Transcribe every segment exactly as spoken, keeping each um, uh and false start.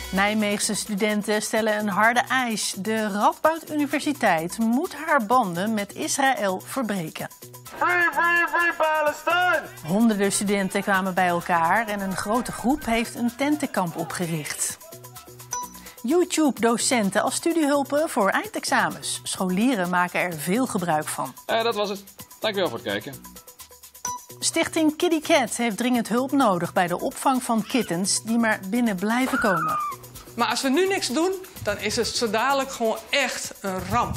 Nijmeegse studenten stellen een harde eis. De Radboud Universiteit moet haar banden met Israël verbreken. Free, free, free Palestine! Honderden studenten kwamen bij elkaar en een grote groep heeft een tentenkamp opgericht. YouTube-docenten als studiehulpen voor eindexamens. Scholieren maken er veel gebruik van. Uh, dat was het. Dankjewel voor het kijken. Stichting Kitty Cat heeft dringend hulp nodig bij de opvang van kittens die maar binnen blijven komen. Maar als we nu niks doen, dan is het zo dadelijk gewoon echt een ramp.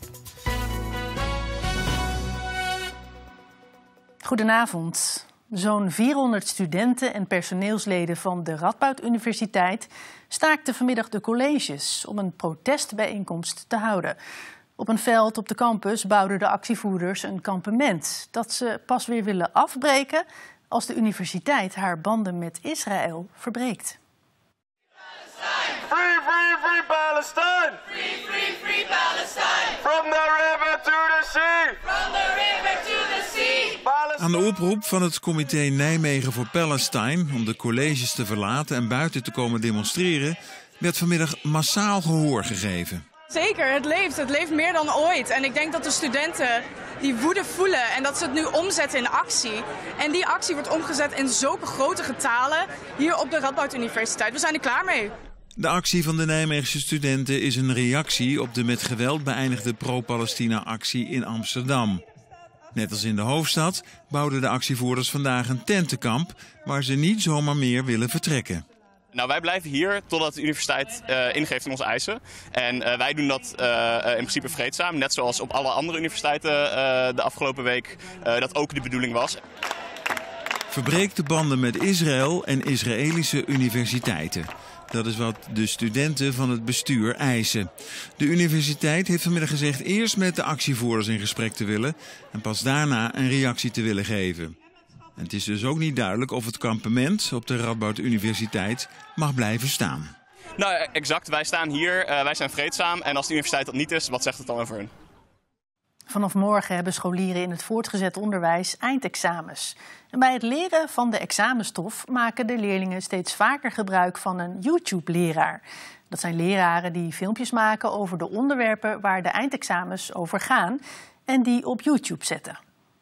Goedenavond. Zo'n vierhonderd studenten en personeelsleden van de Radboud Universiteit staakten vanmiddag de colleges om een protestbijeenkomst te houden. Op een veld op de campus bouwden de actievoerders een kampement dat ze pas weer willen afbreken als de universiteit haar banden met Israël verbreekt. Free, free, free Palestine! Free, free, free Palestine! From the river to the sea! From the river to the sea! Palestine. Aan de oproep van het comité Nijmegen voor Palestine om de colleges te verlaten en buiten te komen demonstreren, werd vanmiddag massaal gehoor gegeven. Zeker, het leeft. Het leeft meer dan ooit. En ik denk dat de studenten die woede voelen en dat ze het nu omzetten in actie. En die actie wordt omgezet in zulke grote getalen hier op de Radboud Universiteit. We zijn er klaar mee. De actie van de Nijmeegse studenten is een reactie op de met geweld beëindigde pro-Palestina-actie in Amsterdam. Net als in de hoofdstad bouwden de actievoerders vandaag een tentenkamp waar ze niet zomaar meer willen vertrekken. Nou, wij blijven hier totdat de universiteit uh, ingeeft in onze eisen. En uh, wij doen dat uh, in principe vreedzaam, net zoals op alle andere universiteiten uh, de afgelopen week uh, dat ook de bedoeling was. Verbreek de banden met Israël en Israëlische universiteiten. Dat is wat de studenten van het bestuur eisen. De universiteit heeft vanmiddag gezegd eerst met de actievoerders in gesprek te willen en pas daarna een reactie te willen geven. En het is dus ook niet duidelijk of het kampement op de Radboud Universiteit mag blijven staan. Nou, exact. Wij staan hier, uh, wij zijn vreedzaam. En als de universiteit dat niet is, wat zegt het dan over hun? Vanaf morgen hebben scholieren in het voortgezet onderwijs eindexamens. En bij het leren van de examenstof maken de leerlingen steeds vaker gebruik van een YouTube-leraar. Dat zijn leraren die filmpjes maken over de onderwerpen waar de eindexamens over gaan en die op YouTube zetten.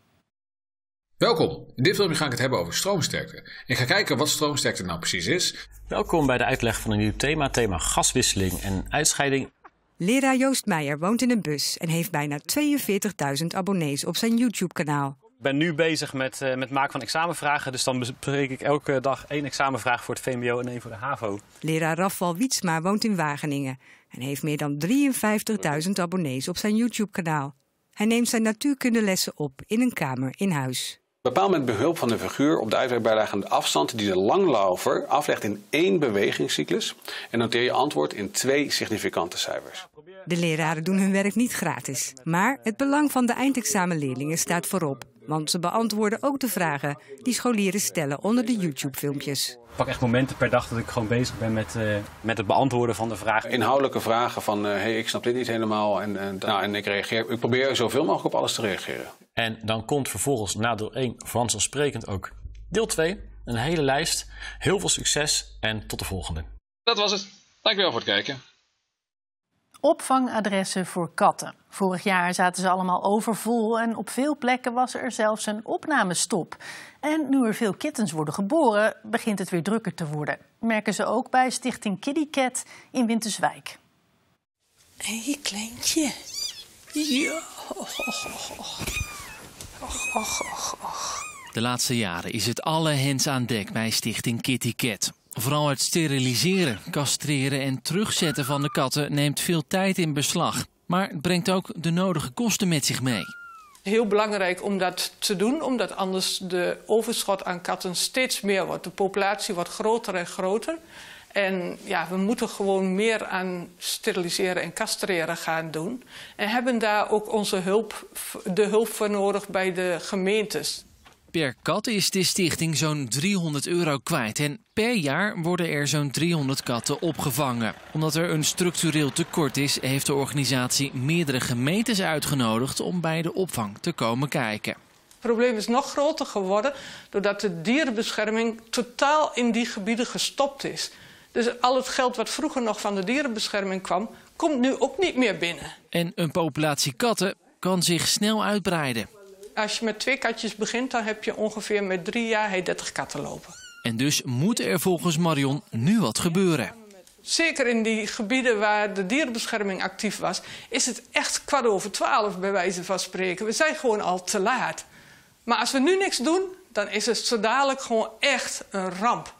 Welkom. In dit filmpje ga ik het hebben over stroomsterkte. Ik ga kijken wat stroomsterkte nou precies is. Welkom bij de uitleg van een nieuw thema, thema gaswisseling en uitscheiding. Leraar Joost Meijer woont in een bus en heeft bijna tweeënveertigduizend abonnees op zijn YouTube-kanaal. Ik ben nu bezig met het uh, maken van examenvragen, dus dan bespreek ik elke dag één examenvraag voor het V M B O en één voor de HAVO. Leraar Rafal Wietsma woont in Wageningen en heeft meer dan drieënvijftigduizend abonnees op zijn YouTube-kanaal. Hij neemt zijn natuurkundelessen op in een kamer in huis. Bepaal met behulp van de figuur op de uitwerkbijlage de afstand die de langlaufer aflegt in één bewegingscyclus en noteer je antwoord in twee significante cijfers. De leraren doen hun werk niet gratis, maar het belang van de eindexamenleerlingen staat voorop. Want ze beantwoorden ook de vragen die scholieren stellen onder de YouTube-filmpjes. Ik pak echt momenten per dag dat ik gewoon bezig ben met, uh, met het beantwoorden van de vragen. Inhoudelijke vragen van, hé, uh, hey, ik snap dit niet helemaal en, en, nou, en ik, reageer, ik probeer zoveel mogelijk op alles te reageren. En dan komt vervolgens na deel één vanzelfsprekend ook deel twee. Een hele lijst. Heel veel succes en tot de volgende. Dat was het. Dankjewel voor het kijken. Opvangadressen voor katten. Vorig jaar zaten ze allemaal overvol en op veel plekken was er zelfs een opnamestop. En nu er veel kittens worden geboren, begint het weer drukker te worden. Merken ze ook bij Stichting Kitty Cat in Winterswijk. Hé, hey, kleintje. Ja. Och, och, och. Och, och, och, och. De laatste jaren is het alle hens aan dek bij Stichting Kitty Cat. Vooral het steriliseren, castreren en terugzetten van de katten neemt veel tijd in beslag. Maar het brengt ook de nodige kosten met zich mee. Heel belangrijk om dat te doen, omdat anders de overschot aan katten steeds meer wordt. De populatie wordt groter en groter. En ja, we moeten gewoon meer aan steriliseren en castreren gaan doen. En hebben daar ook onze hulp, de hulp voor nodig bij de gemeentes. Per kat is de stichting zo'n driehonderd euro kwijt en per jaar worden er zo'n driehonderd katten opgevangen. Omdat er een structureel tekort is, heeft de organisatie meerdere gemeentes uitgenodigd om bij de opvang te komen kijken. Het probleem is nog groter geworden doordat de dierenbescherming totaal in die gebieden gestopt is. Dus al het geld wat vroeger nog van de dierenbescherming kwam, komt nu ook niet meer binnen. En een populatie katten kan zich snel uitbreiden. Als je met twee katjes begint, dan heb je ongeveer met drie jaar dertig katten lopen. En dus moet er volgens Marion nu wat gebeuren. Zeker in die gebieden waar de dierenbescherming actief was, is het echt kwart over twaalf bij wijze van spreken. We zijn gewoon al te laat. Maar als we nu niks doen, dan is het zo dadelijk gewoon echt een ramp.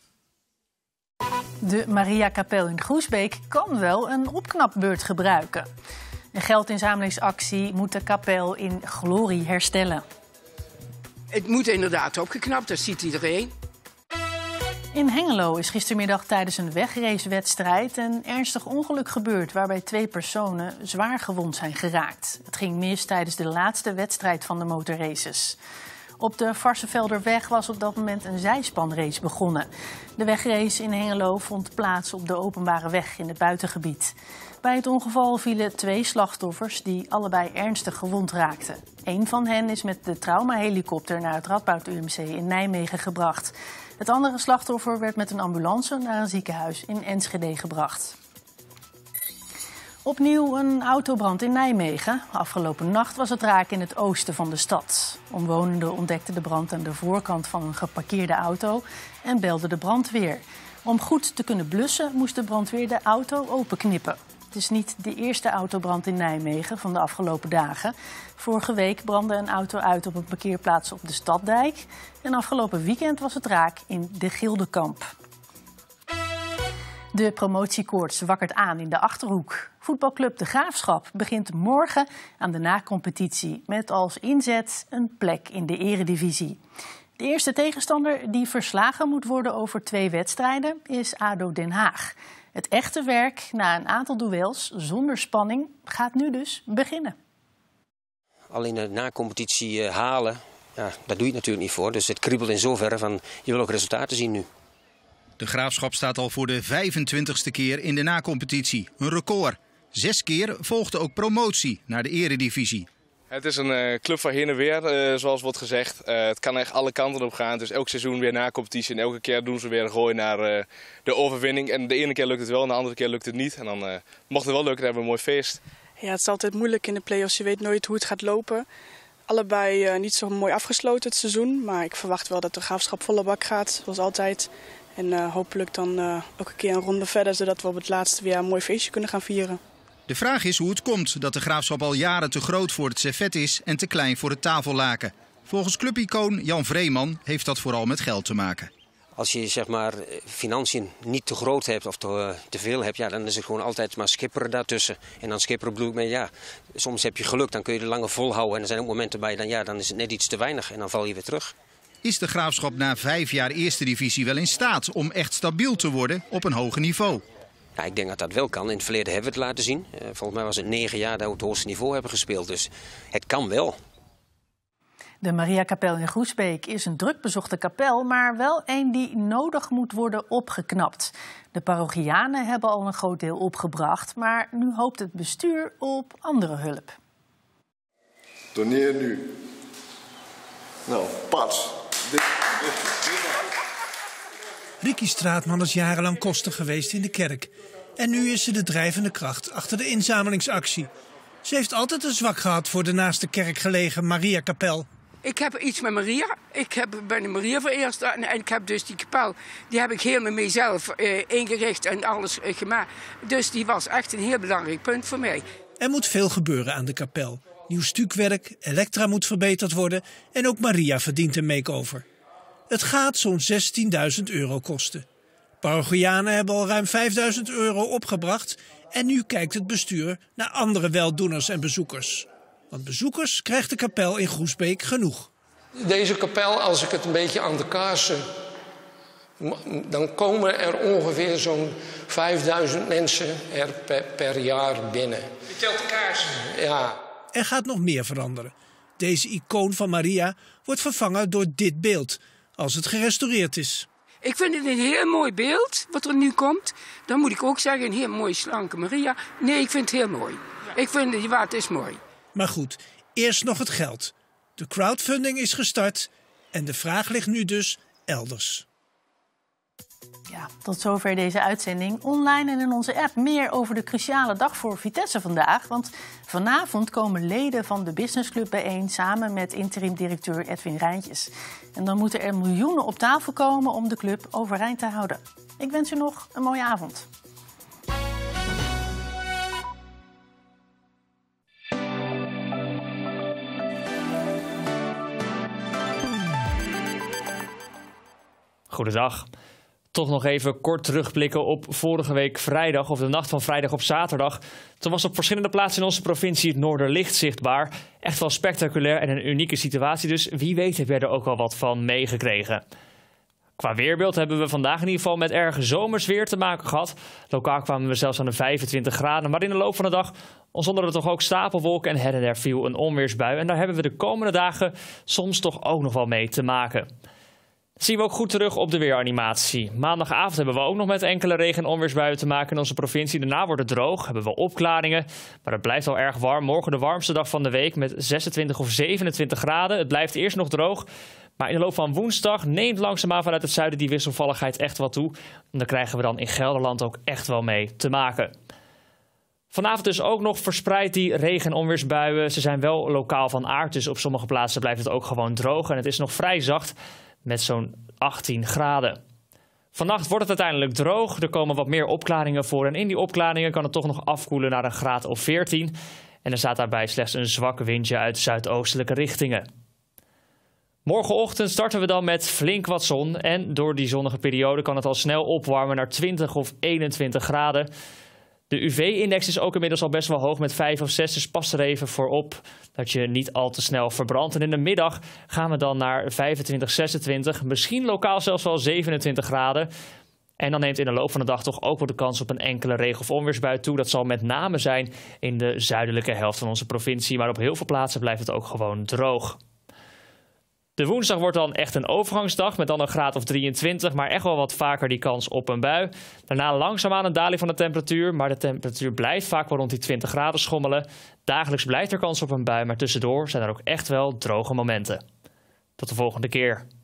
De Mariakapel in Groesbeek kan wel een opknapbeurt gebruiken. Een geldinzamelingsactie moet de kapel in glorie herstellen. Het moet inderdaad opgeknapt, dat ziet iedereen. In Hengelo is gistermiddag tijdens een wegracewedstrijd een ernstig ongeluk gebeurd waarbij twee personen zwaar gewond zijn geraakt. Het ging mis tijdens de laatste wedstrijd van de motorraces. Op de Varsenvelderweg was op dat moment een zijspanrace begonnen. De wegrace in Hengelo vond plaats op de openbare weg in het buitengebied. Bij het ongeval vielen twee slachtoffers die allebei ernstig gewond raakten. Eén van hen is met de traumahelikopter naar het Radboud U M C in Nijmegen gebracht. Het andere slachtoffer werd met een ambulance naar een ziekenhuis in Enschede gebracht. Opnieuw een autobrand in Nijmegen. Afgelopen nacht was het raak in het oosten van de stad. Omwonenden ontdekten de brand aan de voorkant van een geparkeerde auto en belden de brandweer. Om goed te kunnen blussen moest de brandweer de auto openknippen. Het is niet de eerste autobrand in Nijmegen van de afgelopen dagen. Vorige week brandde een auto uit op een parkeerplaats op de Staddijk. En afgelopen weekend was het raak in de Gildekamp. De promotiekoorts wakkert aan in de Achterhoek. Voetbalclub De Graafschap begint morgen aan de nacompetitie met als inzet een plek in de eredivisie. De eerste tegenstander die verslagen moet worden over twee wedstrijden is A D O Den Haag. Het echte werk na een aantal duels zonder spanning gaat nu dus beginnen. Alleen de nacompetitie uh, halen, ja, daar doe je het natuurlijk niet voor. Dus het kriebelt in zoverre van je wil ook resultaten zien nu. De Graafschap staat al voor de vijfentwintigste keer in de nacompetitie. Een record. Zes keer volgde ook promotie naar de eredivisie. Het is een uh, club van heen en weer, uh, zoals wordt gezegd. Uh, het kan echt alle kanten op gaan. Dus elk seizoen weer na-competitie en elke keer doen ze weer een gooi naar uh, de overwinning. En de ene keer lukt het wel en de andere keer lukt het niet. En dan uh, mocht het wel lukken, dan hebben we een mooi feest. Ja, het is altijd moeilijk in de play-offs. Je weet nooit hoe het gaat lopen. Allebei uh, niet zo mooi afgesloten het seizoen. Maar ik verwacht wel dat de Graafschap volle bak gaat, zoals altijd. En uh, hopelijk dan uh, ook een keer een ronde verder, zodat we op het laatste weer een mooi feestje kunnen gaan vieren. De vraag is hoe het komt dat de Graafschap al jaren te groot voor het servet is en te klein voor het tafellaken. Volgens clubicoon Jan Vreeman heeft dat vooral met geld te maken. Als je zeg maar financiën niet te groot hebt of te, uh, te veel hebt, ja, dan is het gewoon altijd maar schipperen daartussen. En dan schipperen bedoel ik mee, ja, soms heb je geluk, dan kun je er langer volhouden. En er zijn ook momenten bij, dan, ja, dan is het net iets te weinig en dan val je weer terug. Is de Graafschap na vijf jaar eerste divisie wel in staat om echt stabiel te worden op een hoger niveau? Ja, ik denk dat dat wel kan. In het verleden hebben we het laten zien. Uh, volgens mij was het negen jaar dat we het hoogste niveau hebben gespeeld. Dus het kan wel. De Mariakapel in Groesbeek is een druk bezochte kapel, maar wel een die nodig moet worden opgeknapt. De parochianen hebben al een groot deel opgebracht, maar nu hoopt het bestuur op andere hulp. Doneer nu. Nou, pas. Dit, dit, dit. Ricky Straatman is jarenlang koster geweest in de kerk. En nu is ze de drijvende kracht achter de inzamelingsactie. Ze heeft altijd een zwak gehad voor de naast de kerk gelegen Mariakapel. Ik heb iets met Maria. Ik heb, ben een Maria vereerd en, en ik heb dus die kapel, die heb ik helemaal mezelf uh, ingericht en alles uh, gemaakt. Dus die was echt een heel belangrijk punt voor mij. Er moet veel gebeuren aan de kapel. Nieuw stukwerk, elektra moet verbeterd worden en ook Maria verdient een make-over. Het gaat zo'n zestienduizend euro kosten. Parochianen hebben al ruim vijfduizend euro opgebracht en nu kijkt het bestuur naar andere weldoeners en bezoekers. Want bezoekers krijgt de kapel in Groesbeek genoeg. Deze kapel, als ik het een beetje aan de kaarsen, dan komen er ongeveer zo'n vijfduizend mensen er per, per jaar binnen. Je telt de kaarsen? Ja. Er gaat nog meer veranderen. Deze icoon van Maria wordt vervangen door dit beeld, als het gerestaureerd is. Ik vind het een heel mooi beeld, wat er nu komt. Dan moet ik ook zeggen, een heel mooi slanke Maria. Nee, ik vind het heel mooi. Ik vind het, ja, het is mooi. Maar goed, eerst nog het geld. De crowdfunding is gestart en de vraag ligt nu dus elders. Ja, tot zover deze uitzending. Online en in onze app meer over de cruciale dag voor Vitesse vandaag. Want vanavond komen leden van de businessclub bijeen samen met interim-directeur Edwin Rijntjes. En dan moeten er miljoenen op tafel komen om de club overeind te houden. Ik wens u nog een mooie avond. Goedendag. Toch nog even kort terugblikken op vorige week vrijdag, of de nacht van vrijdag op zaterdag. Toen was op verschillende plaatsen in onze provincie het Noorderlicht zichtbaar. Echt wel spectaculair en een unieke situatie, dus wie weet heb jij er ook al wat van meegekregen. Qua weerbeeld hebben we vandaag in ieder geval met erg zomers weer te maken gehad. Lokaal kwamen we zelfs aan de vijfentwintig graden, maar in de loop van de dag ontstonden er toch ook stapelwolken en her en der viel een onweersbui. En daar hebben we de komende dagen soms toch ook nog wel mee te maken. Dat zien we ook goed terug op de weeranimatie. Maandagavond hebben we ook nog met enkele regen- en onweersbuien te maken in onze provincie. Daarna wordt het droog, hebben we opklaringen, maar het blijft wel erg warm. Morgen de warmste dag van de week met zesentwintig of zevenentwintig graden. Het blijft eerst nog droog, maar in de loop van woensdag neemt langzaamaan vanuit het zuiden die wisselvalligheid echt wat toe. En daar krijgen we dan in Gelderland ook echt wel mee te maken. Vanavond dus ook nog verspreid die regen- en onweersbuien. Ze zijn wel lokaal van aard, dus op sommige plaatsen blijft het ook gewoon droog. En het is nog vrij zacht met zo'n achttien graden. Vannacht wordt het uiteindelijk droog. Er komen wat meer opklaringen voor. En in die opklaringen kan het toch nog afkoelen naar een graad of veertien. En er staat daarbij slechts een zwak windje uit zuidoostelijke richtingen. Morgenochtend starten we dan met flink wat zon. En door die zonnige periode kan het al snel opwarmen naar twintig of eenentwintig graden. De U V-index is ook inmiddels al best wel hoog met vijf of zes. Dus pas er even voor op dat je niet al te snel verbrandt. En in de middag gaan we dan naar vijfentwintig, zesentwintig. Misschien lokaal zelfs wel zevenentwintig graden. En dan neemt in de loop van de dag toch ook wel de kans op een enkele regen- of onweersbui toe. Dat zal met name zijn in de zuidelijke helft van onze provincie. Maar op heel veel plaatsen blijft het ook gewoon droog. De woensdag wordt dan echt een overgangsdag met dan een graad of drieëntwintig, maar echt wel wat vaker die kans op een bui. Daarna langzaamaan een daling van de temperatuur, maar de temperatuur blijft vaak wel rond die twintig graden schommelen. Dagelijks blijft er kans op een bui, maar tussendoor zijn er ook echt wel droge momenten. Tot de volgende keer.